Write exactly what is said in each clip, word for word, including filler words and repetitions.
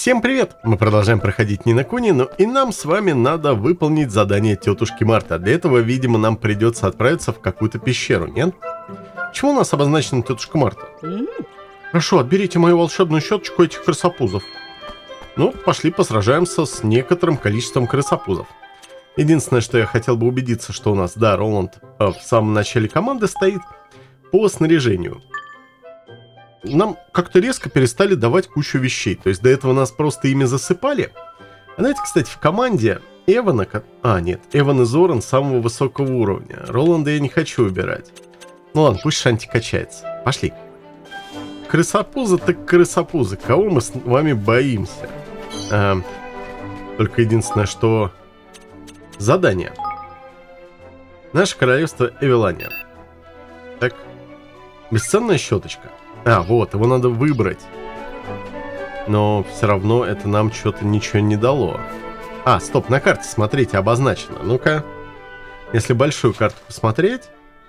Всем привет! Мы продолжаем проходить Ни на Куни, но и нам с вами надо выполнить задание тетушки Марты. Для этого, видимо, нам придется отправиться в какую-то пещеру, нет? Чего у нас обозначена тетушка Марта? Хорошо, отберите мою волшебную щеточку этих крысопузов. Ну, пошли посражаемся с некоторым количеством крысопузов. Единственное, что я хотел бы убедиться, что у нас, да, Роланд в самом начале команды стоит по снаряжению. Нам как-то резко перестали давать кучу вещей. То есть до этого нас просто ими засыпали. А знаете, кстати, в команде Эвана... А, нет, Эван и Зоран самого высокого уровня. Роланда я не хочу убирать. Ну ладно, пусть Шанти качается. Пошли. Крысопузы так крысопузы. Кого мы с вами боимся? А, только единственное, что... Задание. Наше королевство Эвелания. Так. Бесценная щеточка. А, вот, его надо выбрать. Но все равно это нам что-то ничего не дало. А, стоп, на карте, смотрите, обозначено. Ну-ка. Если большую карту посмотреть.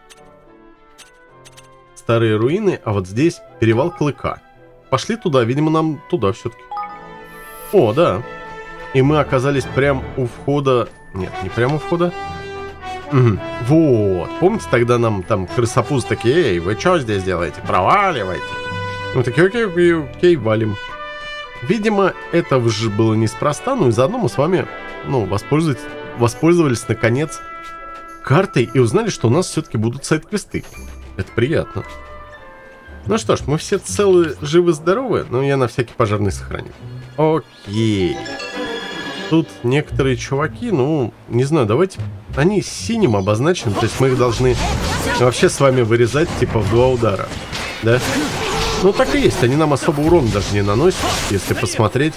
Старые руины, а вот здесь перевал Клыка. Пошли туда, видимо, нам туда все-таки. О, да. И мы оказались прям у входа... Нет, не прямо у входа. Угу. Вот. Помните, тогда нам там крысопузы такие: эй, вы что здесь делаете? Проваливайте. Мы такие: окей, окей, окей, валим. Видимо, это же было неспроста, ну и заодно мы с вами, ну, воспользовались, воспользовались, наконец, картой и узнали, что у нас все-таки будут сайд-квесты. Это приятно. Ну что ж, мы все целы, живы-здоровы, но я на всякий пожарный сохраню. Окей. Тут некоторые чуваки, ну, не знаю, давайте... Они синим обозначены, то есть мы их должны вообще с вами вырезать, типа, в два удара. Да? Ну, так и есть, они нам особо урон даже не наносят, если посмотреть.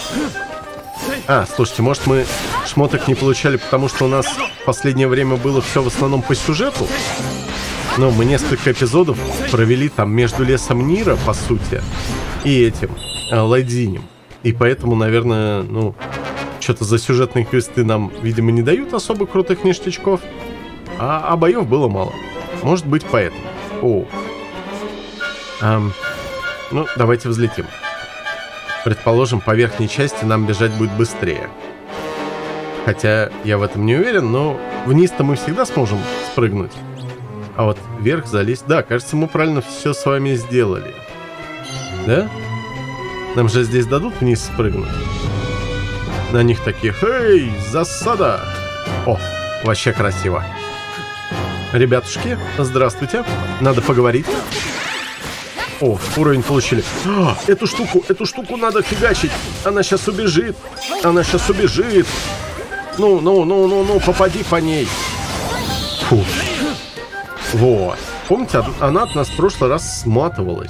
А, слушайте, может мы шмоток не получали, потому что у нас в последнее время было все в основном по сюжету? Но мы несколько эпизодов провели там между лесом Нира, по сути, и этим, э, Лайдзинем. И поэтому, наверное, ну... Что-то за сюжетные квесты нам, видимо, не дают особо крутых ништячков. А, а боев было мало. Может быть, поэтому. О. Эм, ну, давайте взлетим. Предположим, по верхней части нам бежать будет быстрее. Хотя я в этом не уверен, но вниз-то мы всегда сможем спрыгнуть. А вот вверх залезть... Да, кажется, мы правильно все с вами сделали. Да? Нам же здесь дадут вниз спрыгнуть. На них таких: эй, засада! О, вообще красиво. Ребятушки, здравствуйте. Надо поговорить. О, уровень получили. А, эту штуку, эту штуку надо фигачить. Она сейчас убежит. Она сейчас убежит. Ну, ну, ну, ну, ну, попади по ней. Фу. Вот. Помните, она от нас в прошлый раз сматывалась.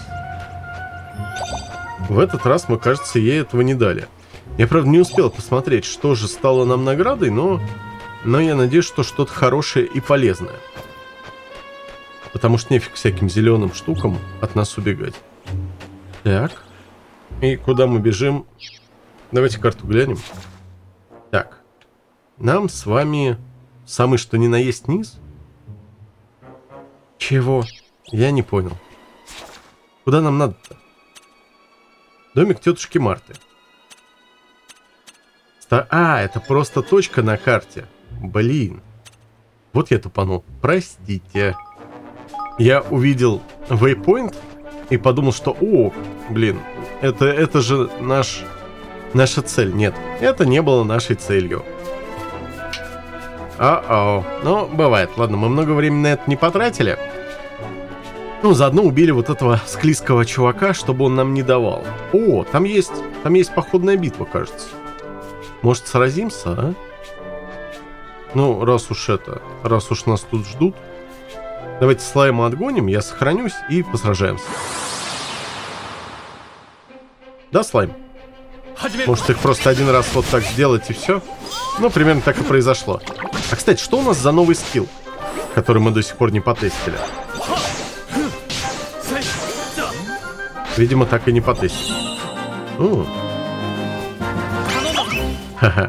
В этот раз мы, кажется, ей этого не дали. Я, правда, не успел посмотреть, что же стало нам наградой, но, но я надеюсь, что что-то хорошее и полезное. Потому что нефиг всяким зеленым штукам от нас убегать. Так. И куда мы бежим? Давайте карту глянем. Так. Нам с вами самый что ни на есть низ? Чего? Я не понял. Куда нам надо-то? Домик тетушки Марты. А, это просто точка на карте. Блин. Вот я тупанул. Простите. Я увидел waypoint и подумал, что... О, блин. Это, это же наш... Наша цель. Нет, это не было нашей целью. А-ау. Ну, бывает. Ладно, мы много времени на это не потратили. Ну, заодно убили вот этого склизкого чувака, чтобы он нам не давал. О, там есть... Там есть походная битва, кажется. Может, сразимся, а? Ну, раз уж это... Раз уж нас тут ждут. Давайте слайма отгоним, я сохранюсь и посражаемся. Да, слайм? Может, их просто один раз вот так сделать и все? Ну, примерно так и произошло. А, кстати, что у нас за новый скилл, который мы до сих пор не потестили? Видимо, так и не потестили. О. Ха-ха.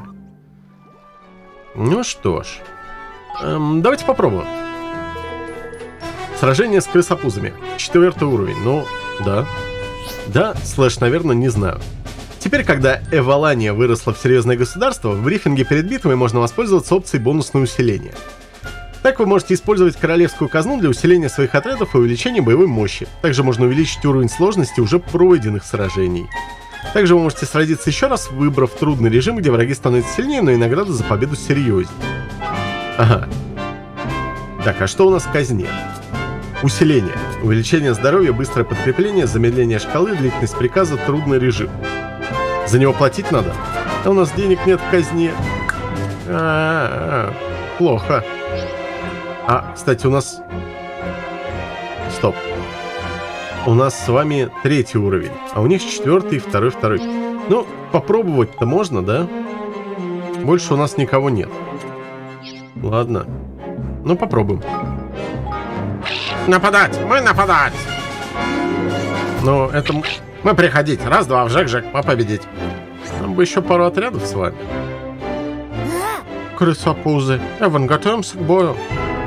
Ну что ж, эм, давайте попробуем. Сражение с крысопузами. Четвертый уровень. Ну, да. Да, слэш, наверное, не знаю. Теперь, когда Эвалания выросла в серьезное государство, в брифинге перед битвой можно воспользоваться опцией бонусное усиление. Так вы можете использовать королевскую казну для усиления своих отрядов и увеличения боевой мощи. Также можно увеличить уровень сложности уже пройденных сражений. Также вы можете сразиться еще раз, выбрав трудный режим, где враги становятся сильнее, но и награда за победу серьезнее. Ага. Так, а что у нас в казне? Усиление. Увеличение здоровья, быстрое подкрепление, замедление шкалы, длительность приказа, трудный режим. За него платить надо? А у нас денег нет в казне. А-а-а, плохо. А, кстати, у нас... Стоп. У нас с вами третий уровень, а у них четвертый, второй, второй. Ну, попробовать-то можно, да? Больше у нас никого нет. Ладно. Ну, попробуем. Нападать! Мы нападать! Ну, это... Мы приходить. Раз, два, вжик-жик, мы победить. Нам бы еще пару отрядов с вами. Крысопузы. Эван, готовимся к бою.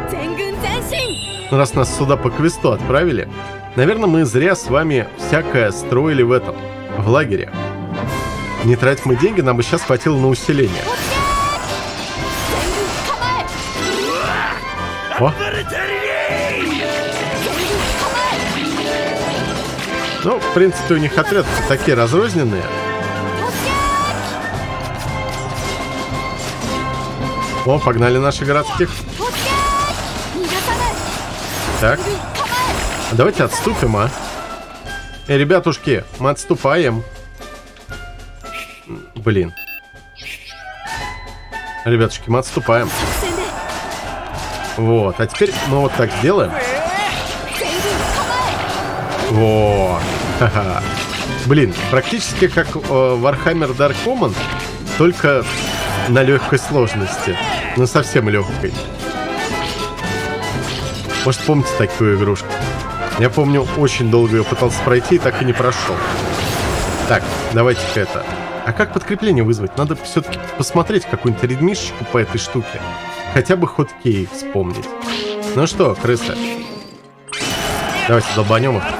Раз нас сюда по квесту отправили, наверное, мы зря с вами всякое строили в этом, в лагере. Не тратим мы деньги, нам бы сейчас хватило на усиление. О! Ну, в принципе, у них отряды такие разрозненные. О, погнали наши городских. Так. Давайте отступим, а. Эй, ребятушки, мы отступаем. Блин. Ребятушки, мы отступаем. Вот, а теперь мы вот так сделаем. Во. Ха-ха. Блин, практически как э, Warhammer Dark Command, только на легкой сложности. Ну, совсем легкой. Может, помните такую игрушку? Я помню, очень долго ее пытался пройти и так и не прошел. Так, давайте-ка это. А как подкрепление вызвать? Надо все-таки посмотреть какую-нибудь редмишечку по этой штуке. Хотя бы хоткей вспомнить. Ну что, крысы? Давайте долбанем их.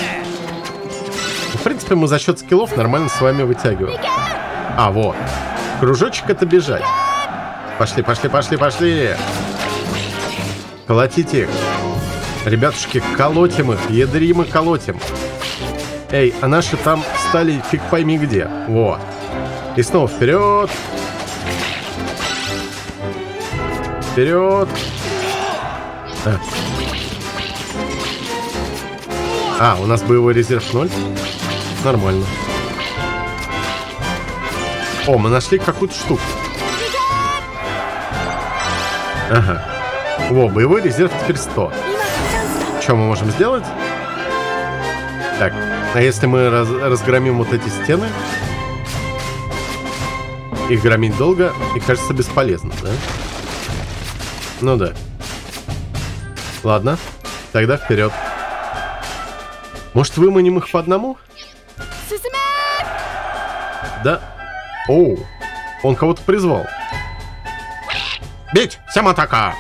В принципе, мы за счет скиллов нормально с вами вытягиваем. А, вот. Кружочек — это бежать. Пошли, пошли, пошли, пошли. Колотите их. Ребятушки, колотим их. Ядрим и колотим. Эй, а наши там стали фиг пойми где. Вот. И снова вперед. Вперед. А. а, у нас боевой резерв ноль. Нормально. О, мы нашли какую-то штуку. Ага. Во, боевой резерв теперь сто. Что мы можем сделать? Так, а если мы раз разгромим вот эти стены? Их громить долго и кажется бесполезно, да? Ну да. Ладно, тогда вперед. Может, выманим их по одному? Да. Оу, он кого-то призвал. Бить! Всем атака!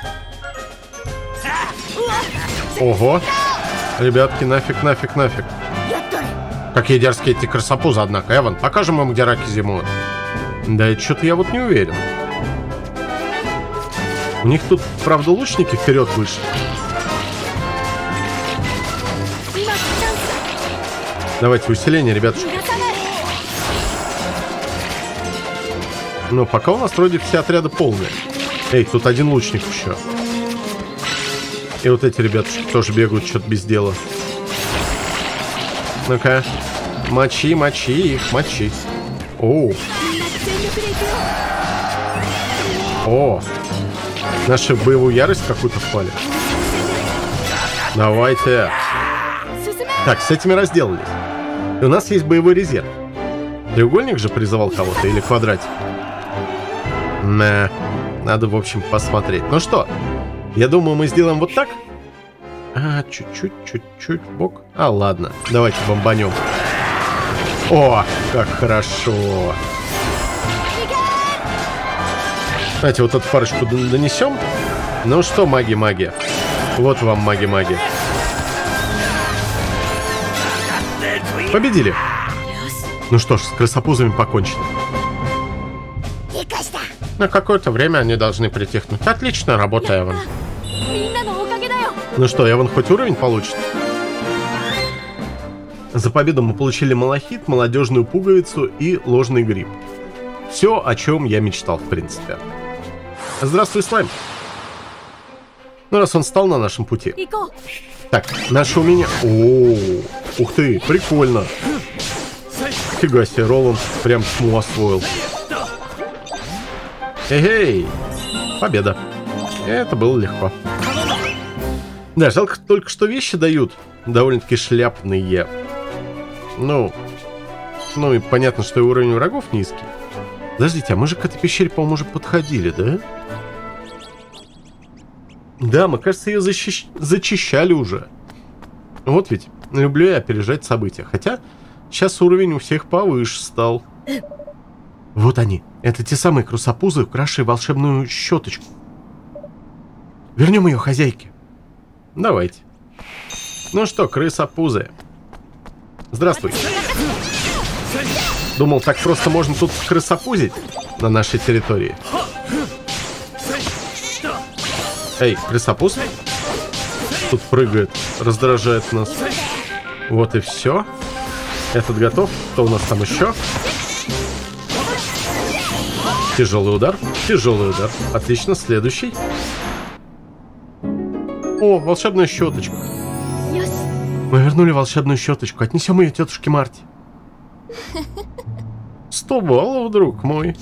Ого! Ребятки, нафиг, нафиг, нафиг. Какие дерзкие эти красопузы, однако. Эван, покажем им, где раки зимуют. Да, что-то я вот не уверен. У них тут, правда, лучники вперед вышли. Давайте усиление, ребятушки. Ну, пока у нас вроде все отряды полные. Эй, тут один лучник еще. И вот эти ребятушки тоже бегают что-то без дела. Ну-ка. Мочи, мочи их, мочи. Оу. О. Наши в боевую ярость какую-то впали. Давайте. Так, с этими разделались. И у нас есть боевой резерв. Треугольник же призывал кого-то или квадратик? На. Надо, в общем, посмотреть. Ну что, я думаю, мы сделаем вот так. А, чуть-чуть, чуть-чуть бок. А, ладно, давайте бомбанем. О, как хорошо. Давайте вот эту парочку донесем. Ну что, маги-маги. Вот вам маги-маги. Победили. Ну что ж, с крысопузами покончено. На какое-то время они должны притихнуть. Отличная работа, Эван. Ну что, Эван хоть уровень получит? За победу мы получили малахит, молодежную пуговицу и ложный гриб. Все, о чем я мечтал, в принципе. Здравствуй, слайм. Ну, раз он стал на нашем пути. Так, наше умение... О, ух ты, прикольно. Фига себе, Роланд прям тьму освоил. Эй-эй, победа. Это было легко. Да, жалко только, что вещи дают довольно-таки шляпные. Ну, ну и понятно, что и уровень врагов низкий. Подождите, а мы же к этой пещере, по-моему, уже подходили, да? Да, мы, кажется, ее защищ... зачищали уже. Вот ведь, люблю я опережать события. Хотя, сейчас уровень у всех повыше стал. Вот они. Это те самые крысопузы, украшие волшебную щеточку. Вернем ее хозяйке. Давайте. Ну что, крысопузы. Здравствуй. Думал, так просто можно тут крысопузить на нашей территории. Эй, крысопуз. Тут прыгает, раздражает нас. Вот и все. Этот готов. Кто у нас там еще? Тяжелый удар. Тяжелый удар. Отлично, следующий. О, волшебная щеточка. Мы вернули волшебную щеточку. Отнесем ее тетушке Марте. Сто баллов, друг мой.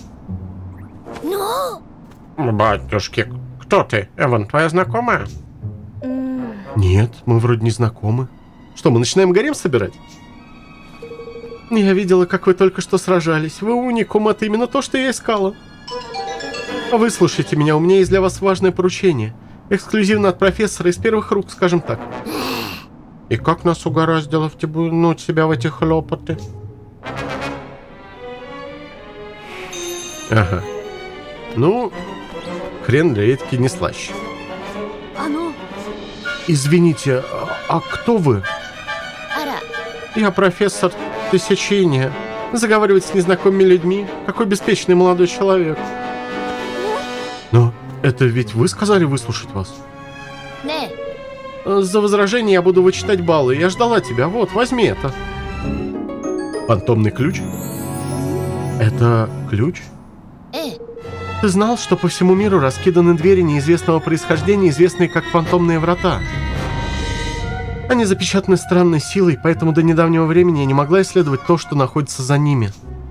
Батюшки, кто ты? Эван, твоя знакомая? Нет, мы вроде не знакомы. Что, мы начинаем гарем собирать? Я видела, как вы только что сражались. Вы уникум, это именно то, что я искала. Выслушайте меня, у меня есть для вас важное поручение. Эксклюзивно от профессора из первых рук, скажем так. И как нас угораздило втянуть себя в эти хлопоты? Ага. Ну, хрен для редьки не слаще. Извините, а кто вы? Я профессор Тысячиния. Заговаривать с незнакомыми людьми. Какой беспечный молодой человек. Но это ведь вы сказали выслушать вас? За возражение я буду вычитать баллы. Я ждала тебя. Вот, возьми это. Фантомный ключ? Это ключ? Ты знал, что по всему миру раскиданы двери неизвестного происхождения, известные как фантомные врата? Они запечатаны странной силой, поэтому до недавнего времени я не могла исследовать то, что находится за ними.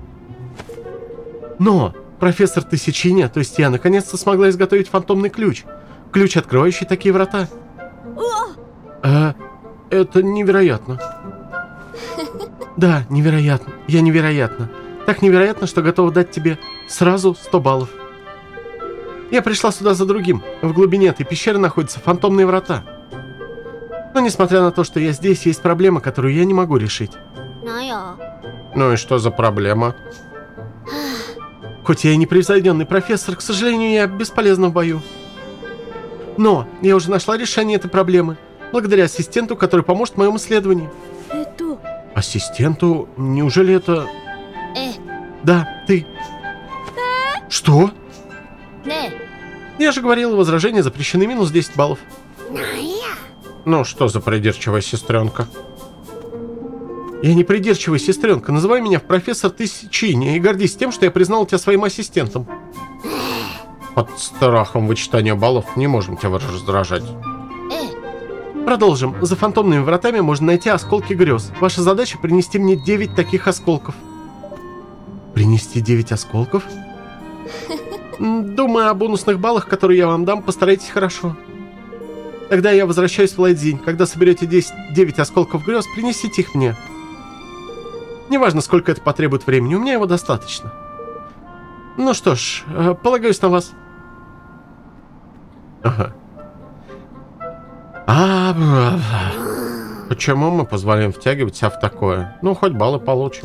Но профессор Тысячиния, то есть я, наконец-то смогла изготовить фантомный ключ. Ключ, открывающий такие врата. А, это невероятно. Да, невероятно. Я невероятна. Так невероятно, что готова дать тебе сразу сто баллов. Я пришла сюда за другим. В глубине этой пещеры находятся фантомные врата. Но несмотря на то, что я здесь, есть проблема, которую я не могу решить. Ну и что за проблема? Хоть я и непревзойденный профессор, к сожалению, я бесполезна в бою. Но я уже нашла решение этой проблемы. Благодаря ассистенту, который поможет в моем исследовании. Ассистенту? Неужели это... Да, ты. Что? Я же говорил, возражения запрещены, минус десять баллов. Ну, что за придирчивая сестренка? Я не придирчивая сестренка. Называй меня в профессор Тысячиния и гордись тем, что я признал тебя своим ассистентом. Под страхом вычитания баллов не можем тебя раздражать. Продолжим. За фантомными вратами можно найти осколки грез. Ваша задача принести мне девять таких осколков. Принести девять осколков? Думаю о бонусных баллах, которые я вам дам, постарайтесь хорошо. Тогда я возвращаюсь в Лайдзинь. Когда соберете десять, девять осколков грез, принесите их мне. Неважно, сколько это потребует времени, у меня его достаточно. Ну что ж, полагаюсь на вас. Ага. А, почему мы позволяем втягивать себя в такое? Ну, хоть баллы получим.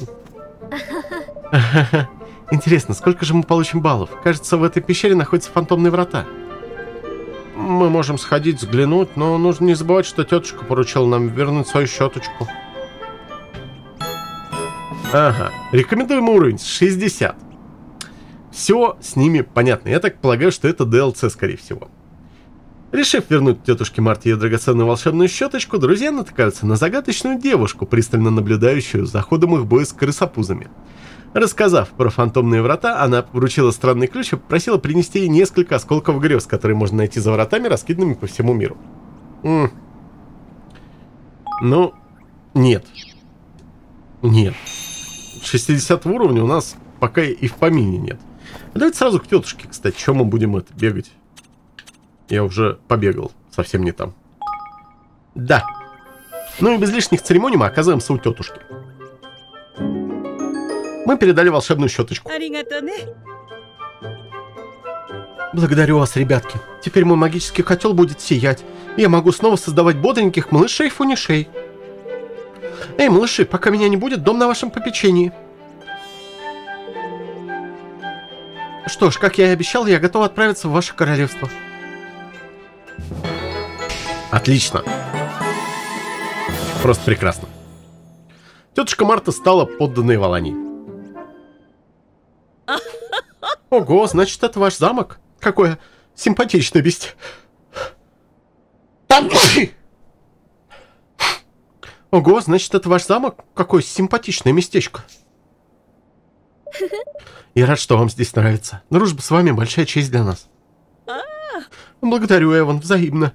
Интересно, сколько же мы получим баллов? Кажется, в этой пещере находятся фантомные врата. Мы можем сходить, взглянуть, но нужно не забывать, что тетушка поручила нам вернуть свою щеточку. Ага, рекомендуемый уровень шестьдесят. Все с ними понятно. Я так полагаю, что это ди эл си, скорее всего. Решив вернуть тетушке Марте ее драгоценную волшебную щеточку, друзья натыкаются на загадочную девушку, пристально наблюдающую за ходом их боя с крысопузами. Рассказав про фантомные врата, она вручила странный ключ и попросила принести ей несколько осколков грез, которые можно найти за вратами, раскиданными по всему миру. М-м. Ну, нет. Нет. шестидесятого уровня у нас пока и в помине нет. Давайте сразу к тетушке, кстати, чем мы будем это бегать? Я уже побегал, совсем не там. Да. Ну и без лишних церемоний мы оказываемся у тетушки. Мы передали волшебную щеточку. Благодарю вас, ребятки. Теперь мой магический котел будет сиять. И я могу снова создавать бодреньких малышей-фунишей. Эй, малыши, пока меня не будет, дом на вашем попечении. Что ж, как я и обещал, я готов отправиться в ваше королевство. Отлично. Просто прекрасно. Тетушка Марта стала подданной Валании. Ого, значит, это ваш замок? Какое симпатичное бестие. Ого, значит, это ваш замок? Какое симпатичное местечко. Я рад, что вам здесь нравится. Дружба с вами большая честь для нас. Благодарю, Эван, взаимно.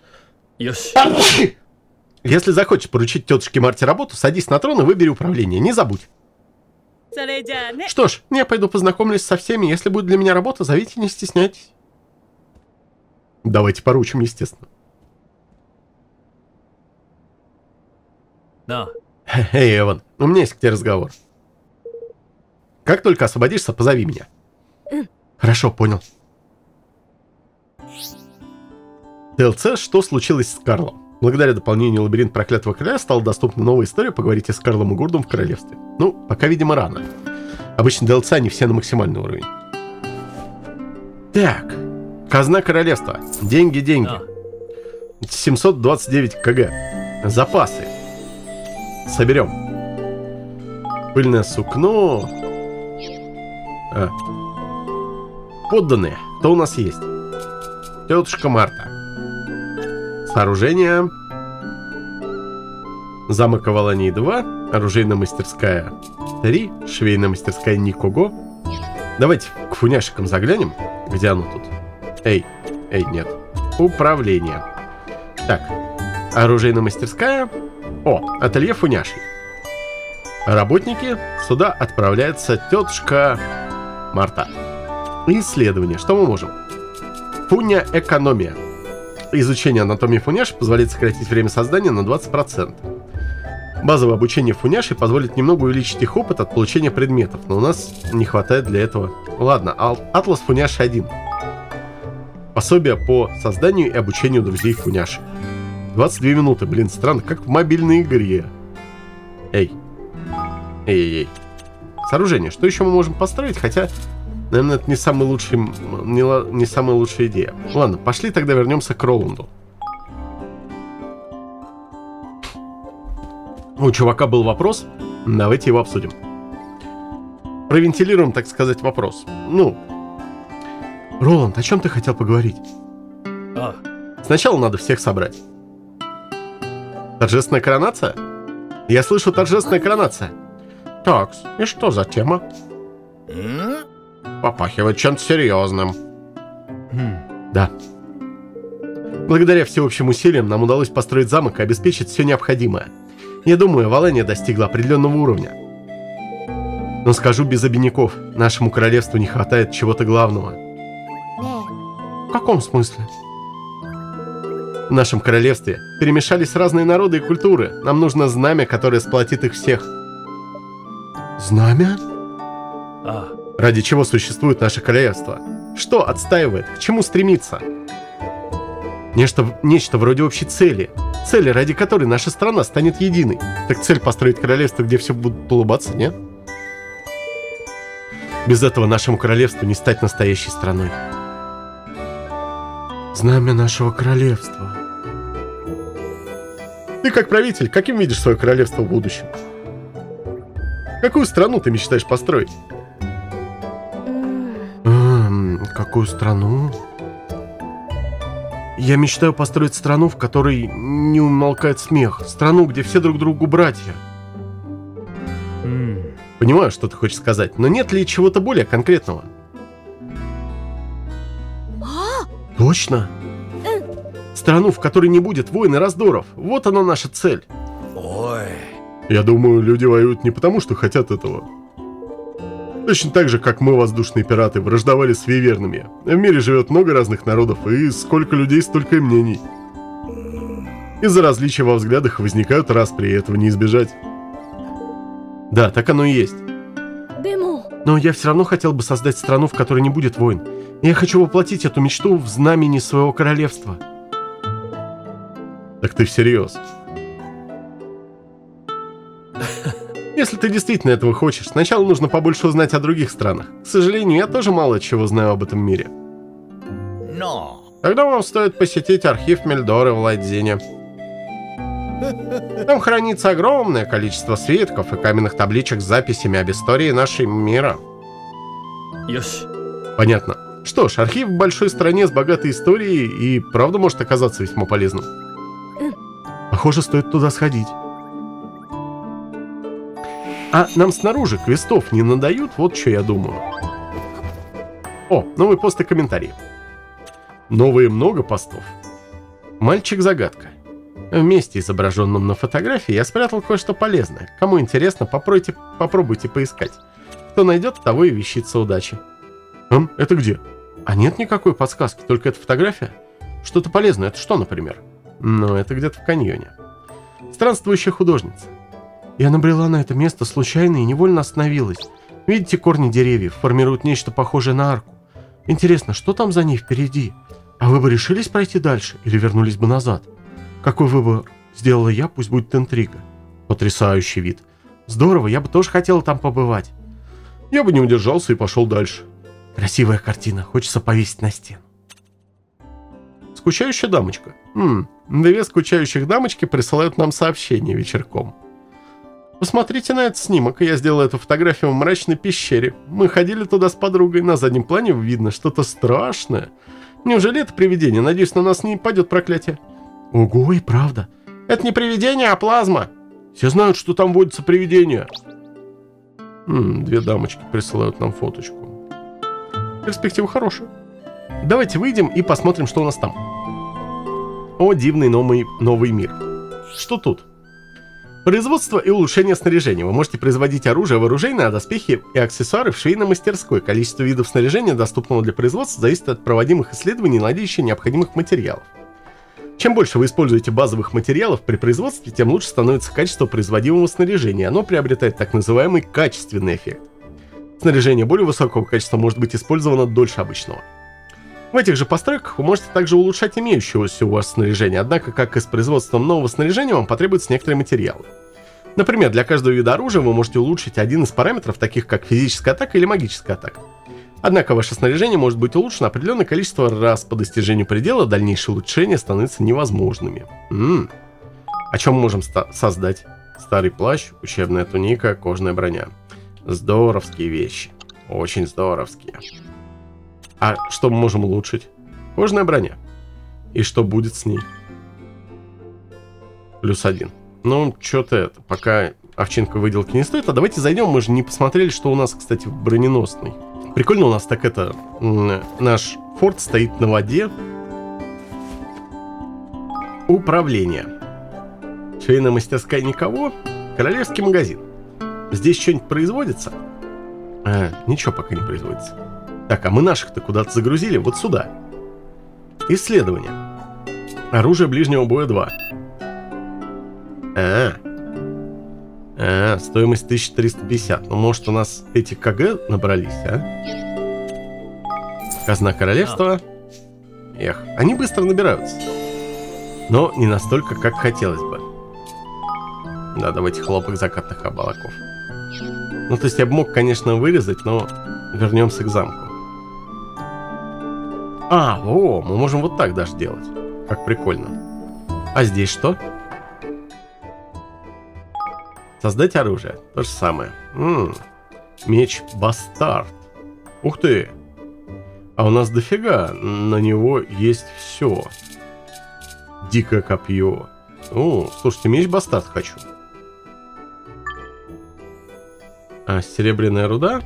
Если захочешь поручить тетушке Марте работу, садись на трон и выбери управление, не забудь. Что ж, я пойду познакомлюсь со всеми. Если будет для меня работа, зовите, не стесняйтесь. Давайте поручим, естественно. Да. Эй, Эван, у меня есть к тебе разговор. Как только освободишься, позови меня. Хорошо, понял. ди эл си «Что случилось с Карлом?» Благодаря дополнению «Лабиринт проклятого короля» стала доступна новая история «Поговорите с Карлом и Гурдом в королевстве». Ну, пока, видимо, рано. Обычно ди эл си они все на максимальный уровень. Так. Казна королевства. Деньги, деньги. семьсот двадцать девять кг. Запасы. Соберем. Пыльное сукно. А. Подданные. Кто у нас есть? Тетушка Марта. Сооружение. Замок Авалании два. Оружейная мастерская три. Швейная мастерская Никого. Давайте к фуняшикам заглянем. Где оно тут? Эй, эй, нет. Управление. Так. Оружейная мастерская. О, ателье фуняшей. Работники. Сюда отправляется тетушка Марта. Исследование. Что мы можем? Фуня экономия. Изучение анатомии фуняши позволяет сократить время создания на двадцать процентов. Базовое обучение фуняши позволит немного увеличить их опыт от получения предметов, но у нас не хватает для этого. Ладно, Атлас фуняши один. Пособие по созданию и обучению друзей фуняши. двадцать две минуты, блин, странно, как в мобильной игре. Эй. Эй-эй-эй. Сооружение. Что еще мы можем построить? Хотя, наверное, это не самый лучший, не, не самая лучшая идея. Ладно, пошли тогда вернемся к Роланду. У чувака был вопрос. Давайте его обсудим. Провентилируем, так сказать, вопрос. Ну, Роланд, о чем ты хотел поговорить? А. Сначала надо всех собрать. Торжественная коронация? Я слышу, торжественная коронация. Так, и что за тема? Попахивает чем-то серьезным. Да. Благодаря всеобщим усилиям нам удалось построить замок и обеспечить все необходимое. Я думаю, Валания достигла определенного уровня. Но скажу без обиняков, нашему королевству не хватает чего-то главного. В каком смысле? В нашем королевстве перемешались разные народы и культуры. Нам нужно знамя, которое сплотит их всех. Знамя? А. Ради чего существует наше королевство? Что отстаивает? К чему стремится? Нечто, нечто вроде общей цели. Цели, ради которой наша страна станет единой. Так цель построить королевство, где все будут улыбаться, нет? Без этого нашему королевству не стать настоящей страной. Знамя нашего королевства. Ты как правитель, каким видишь свое королевство в будущем? Какую страну ты мечтаешь построить? Эм, какую страну? Я мечтаю построить страну, в которой не умолкает смех. Страну, где все друг другу братья. М. Понимаю, что ты хочешь сказать, но нет ли чего-то более конкретного? Точно. Страну, в которой не будет войн и раздоров. Вот она наша цель. Ой. Я думаю, люди воюют не потому, что хотят этого. Точно так же, как мы, воздушные пираты, враждовали с вивернами. В мире живет много разных народов, и сколько людей, столько и мнений. Из-за различия во взглядах возникают распри, и этого не избежать. Да, так оно и есть. Но я все равно хотел бы создать страну, в которой не будет войн. Я хочу воплотить эту мечту в знамени своего королевства. Так ты всерьез? Если ты действительно этого хочешь, сначала нужно побольше узнать о других странах. К сожалению, я тоже мало чего знаю об этом мире. Но. Тогда вам стоит посетить архив Мельдоры в Лайдзине. Там хранится огромное количество свитков и каменных табличек с записями об истории нашего мира. Ёш. Понятно. Что ж, архив в большой стране с богатой историей и правда может оказаться весьма полезным. Похоже, стоит туда сходить. А нам снаружи квестов не надают? Вот что я думаю. О, новый пост и комментарии. Новые много постов. Мальчик-загадка. В месте, изображенном на фотографии, я спрятал кое-что полезное. Кому интересно, попробуйте, попробуйте поискать. Кто найдет, того и вещица удачи. Эм, это где? А нет никакой подсказки, только эта фотография? Что-то полезное, это что, например? Ну, это где-то в каньоне. Странствующая художница. Я набрела на это место случайно и невольно остановилась. Видите, корни деревьев формируют нечто похожее на арку. Интересно, что там за ней впереди? А вы бы решились пройти дальше или вернулись бы назад? Какой выбор сделала я, пусть будет интрига. Потрясающий вид. Здорово, я бы тоже хотела там побывать. Я бы не удержался и пошел дальше. Красивая картина, хочется повесить на стену. Скучающая дамочка. Хм, две скучающих дамочки присылают нам сообщение вечерком. Посмотрите на этот снимок, я сделал эту фотографию в мрачной пещере. Мы ходили туда с подругой, на заднем плане видно что-то страшное. Неужели это привидение? Надеюсь, на нас не падет проклятие. Ого, и правда. Это не привидение, а плазма. Все знают, что там водятся привидения. М, две дамочки присылают нам фоточку. Перспектива хорошая. Давайте выйдем и посмотрим, что у нас там. О, дивный новый, новый мир. Что тут? Производство и улучшение снаряжения. Вы можете производить оружие, вооружение, доспехи и аксессуары в швейной мастерской. Количество видов снаряжения, доступного для производства, зависит от проводимых исследований и наличия необходимых материалов. Чем больше вы используете базовых материалов при производстве, тем лучше становится качество производимого снаряжения. Оно приобретает так называемый качественный эффект. Снаряжение более высокого качества может быть использовано дольше обычного. В этих же постройках вы можете также улучшать имеющееся у вас снаряжение, однако, как и с производством нового снаряжения, вам потребуются некоторые материалы. Например, для каждого вида оружия вы можете улучшить один из параметров, таких как физическая атака или магическая атака. Однако ваше снаряжение может быть улучшено определенное количество раз. По достижению предела дальнейшие улучшения становятся невозможными. М-м. А чем мы можем создать? Старый плащ, учебная туника, кожаная броня. Здоровские вещи. Очень здоровские. А что мы можем улучшить? Кожаная броня. И что будет с ней? Плюс один. Ну, что-то это, пока овчинка выделки не стоит. А давайте зайдем, мы же не посмотрели, что у нас, кстати, в броненосной. Прикольно у нас так это... Наш форт стоит на воде. Управление. Швейная мастерская никого. Королевский магазин. Здесь что-нибудь производится? А, ничего пока не производится. Так, а мы наших-то куда-то загрузили? Вот сюда. Исследование. Оружие ближнего боя два. А, а, стоимость тысяча триста пятьдесят. Ну, может, у нас эти КГ набрались, а? Казна королевства. Эх, они быстро набираются. Но не настолько, как хотелось бы. Да, давайте хлопок закатных облаков. Ну, то есть я бы мог, конечно, вырезать, но вернемся к замку. А, о, мы можем вот так даже делать. Как прикольно. А здесь что? Создать оружие. То же самое. М-м. Меч Бастард. Ух ты. А у нас дофига. На него есть все. Дикое копье. О, слушайте, меч Бастард хочу. А, серебряная руда.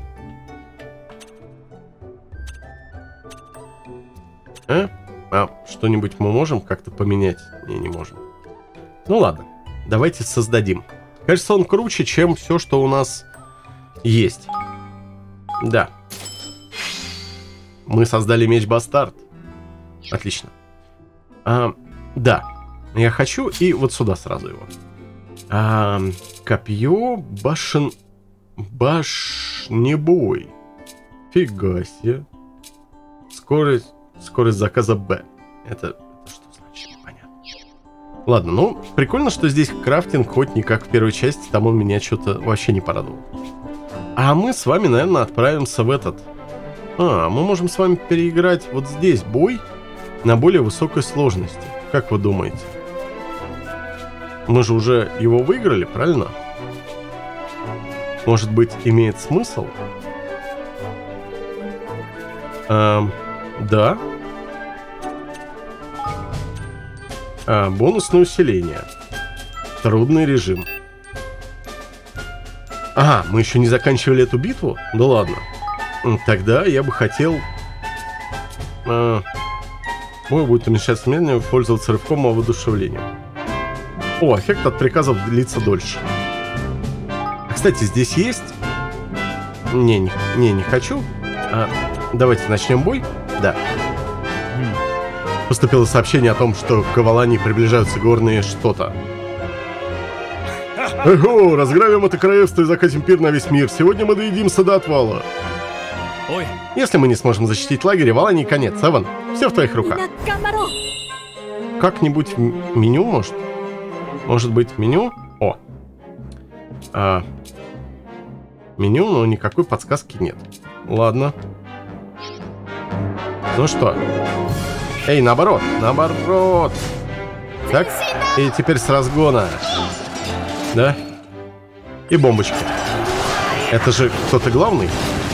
А? А что-нибудь мы можем как-то поменять? Не, не можем. Ну ладно, давайте создадим. Кажется, он круче, чем все, что у нас есть. Да. Мы создали меч Бастард. Отлично. А, да. Я хочу и вот сюда сразу его. А, копье башен... Башнебой. Фига себе. Скорость... Скорость заказа Б. Это, это что значит? Непонятно. Ладно, ну, прикольно, что здесь крафтинг хоть не как в первой части, там он меня что-то вообще не порадовал. А мы с вами, наверное, отправимся в этот... А, мы можем с вами переиграть вот здесь бой на более высокой сложности. Как вы думаете? Мы же уже его выиграли, правильно? Может быть, имеет смысл? Эм, да. А, бонусное усиление. Трудный режим. Ага, мы еще не заканчивали эту битву? Да ладно. Тогда я бы хотел... А, бой будет уменьшаться медленнее, пользоваться рывком и воодушевлением. О, эффект от приказов длится дольше. А, кстати, здесь есть... Не, не, не, не хочу. А, давайте начнем бой. Да. Поступило сообщение о том, что к Авалании приближаются горные что-то. Ого, разграбим это королевство и закатим пир на весь мир. Сегодня мы доедимся до отвала. Ой. Если мы не сможем защитить лагерь, Авалании конец. Эван, все в твоих руках. Как-нибудь меню, может? Может быть, меню? О. А, меню, но никакой подсказки нет. Ладно. Ну что? Эй, наоборот, наоборот. Так, и теперь с разгона. Да? И бомбочка. Это же кто-то главный?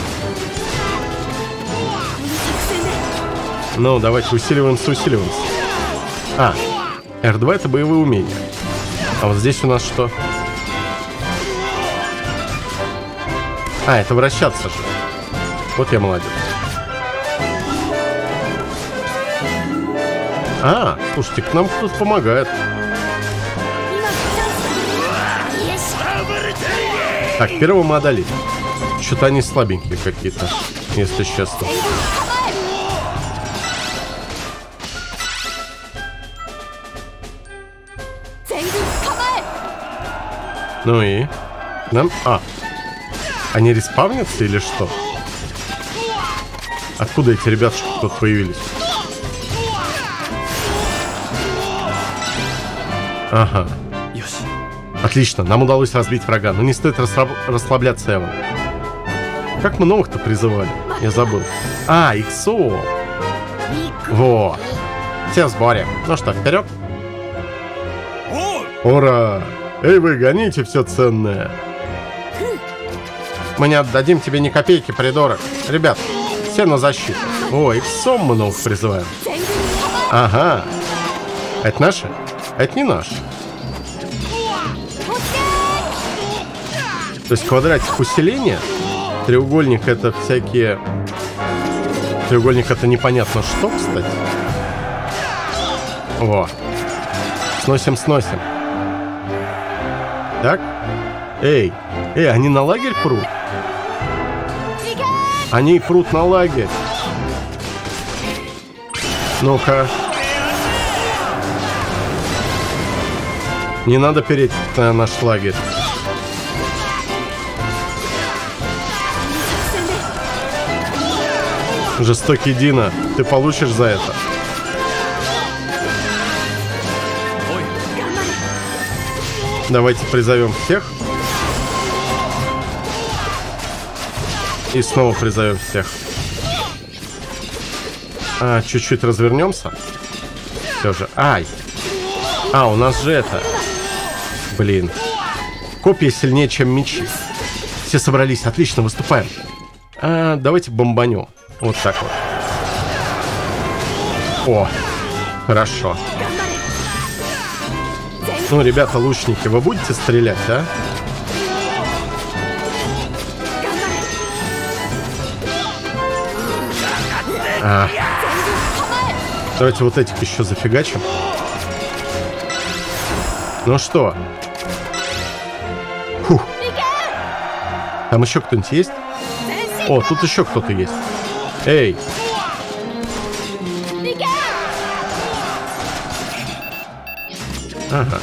Ну, давайте усиливаемся, усиливаемся. А, эр два это боевые умения. А вот здесь у нас что? А, это вращаться же. Вот я молодец. А, слушайте, к нам кто-то помогает. Так, первого мы одолели. Что-то они слабенькие какие-то, если честно. Ну и? Нам... А, они респавнятся или что? Откуда эти ребятушки тут появились? Ага. Отлично, нам удалось разбить врага. Но не стоит расслаб... расслабляться, Эван. Как мы новых-то призывали? Я забыл. А, иксо. Во. Все в сборе. Ну что, вперед? Ура! Эй, вы гоните все ценное. Мы не отдадим тебе ни копейки, придурок. Ребят, все на защиту. О, иксом мы новых призываем. Ага. Это наши? Это не наши. То есть квадратик усиления. Треугольник это всякие... Треугольник это непонятно что, кстати. Во. Сносим, сносим. Так. Эй. Эй, они на лагерь прут? Они прут на лагерь. Ну-ка. Не надо переть на наш лагерь. Жестокий Дина, ты получишь за это. Давайте призовем всех. И снова призовем всех. А, чуть-чуть развернемся. Все же. Ай. А, у нас же это. Блин. Копья сильнее, чем мечи. Все собрались, отлично, выступаем. А, давайте бомбанем. Вот так вот. О, хорошо. Ну, ребята, лучники, вы будете стрелять, да? А. Давайте вот этих еще зафигачим. Ну что? Фух. Там еще кто-нибудь есть? О, тут еще кто-то есть. Эй! Ага.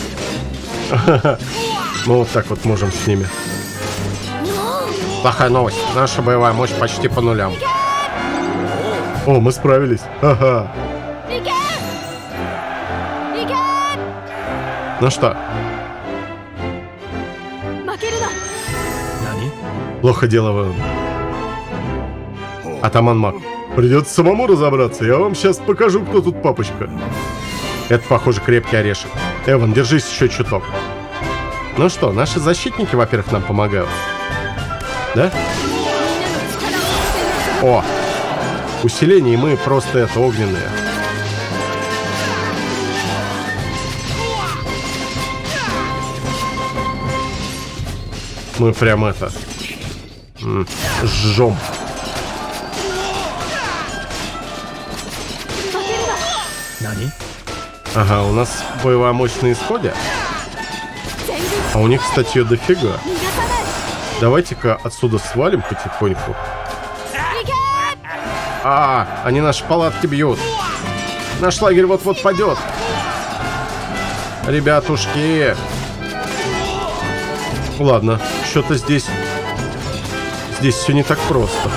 Мы вот так вот можем с ними. Плохая новость. Наша боевая мощь почти по нулям. О, мы справились. Ага. Ну что? Плохо дело вы. Атаман Мак. Придется самому разобраться. Я вам сейчас покажу, кто тут папочка. Это, похоже, крепкий орешек. Эван, держись еще чуток. Ну что, наши защитники, во-первых, нам помогают. Да? О! Усиление, и мы просто это, огненные. Мы прям это... жжем. Ага, у нас боевая мощь на исходе. А у них, кстати, ее дофига. Давайте-ка отсюда свалим потихоньку. А, они наши палатки бьют. Наш лагерь вот-вот падет. Ребятушки. Ладно, что-то здесь... Здесь все не так просто.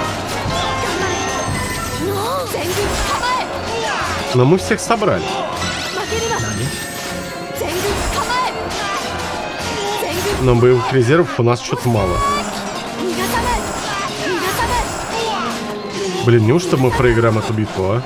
Но мы всех собрали. Но боевых резервов у нас что-то мало. Блин, неужто мы проиграем эту битву, а?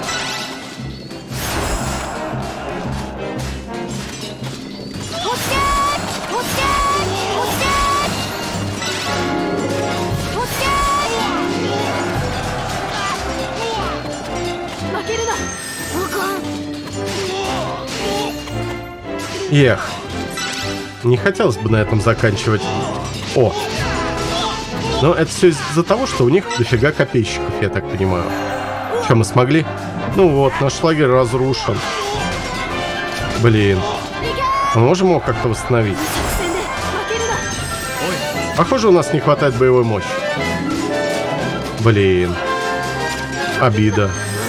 Эх, не хотелось бы на этом заканчивать. О! Но это все из-за того, что у них дофига копейщиков, я так понимаю. Что, мы смогли? Ну вот, наш лагерь разрушен. Блин. Мы можем его как-то восстановить? Похоже, у нас не хватает боевой мощи. Блин. Обида.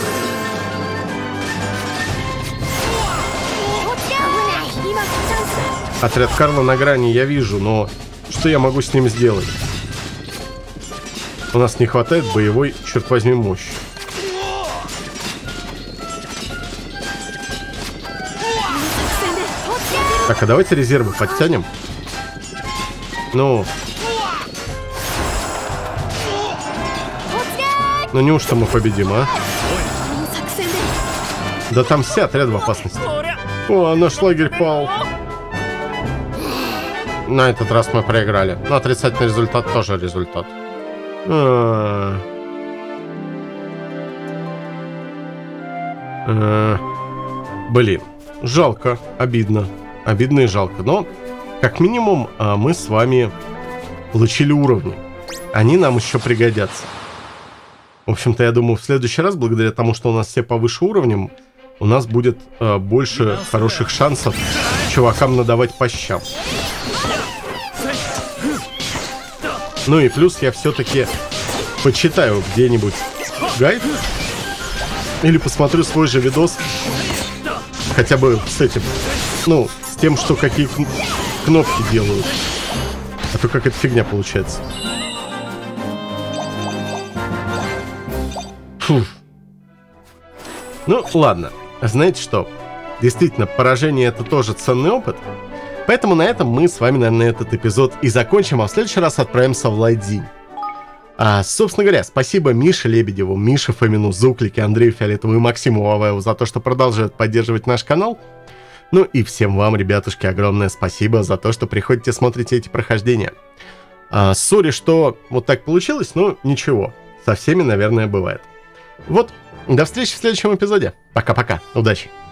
Отряд Карла на грани я вижу, но что я могу с ним сделать? У нас не хватает боевой, черт возьми, мощи. Так, а давайте резервы подтянем. Ну. Ну неужто мы победим, а? Да там все отряды в опасности. О, наш лагерь пал. На этот раз мы проиграли. Но отрицательный результат тоже результат. А -а -а. Блин, жалко, обидно. Обидно и жалко. Но, как минимум, мы с вами получили уровни. Они нам еще пригодятся. В общем-то, я думаю, в следующий раз, благодаря тому, что у нас все повыше уровнем, у нас будет э, больше хороших шансов чувакам надавать по щам. Ну и плюс я все-таки почитаю где-нибудь гайд. Или посмотрю свой же видос. Хотя бы с этим. Ну, с тем, что какие кнопки делают. А то как эта фигня получается. Фу. Ну, ладно. Знаете что? Действительно, поражение — это тоже ценный опыт. Поэтому на этом мы с вами, наверное, этот эпизод и закончим, а в следующий раз отправимся в Лайдзинь. А, собственно говоря, спасибо Мише Лебедеву, Мише Фомину, Зуклике, Андрею Фиолетову и Максиму Ваваеву за то, что продолжают поддерживать наш канал. Ну и всем вам, ребятушки, огромное спасибо за то, что приходите, смотрите эти прохождения. А, сори, что вот так получилось, но ничего. Со всеми, наверное, бывает. Вот, до встречи в следующем эпизоде. Пока-пока, удачи.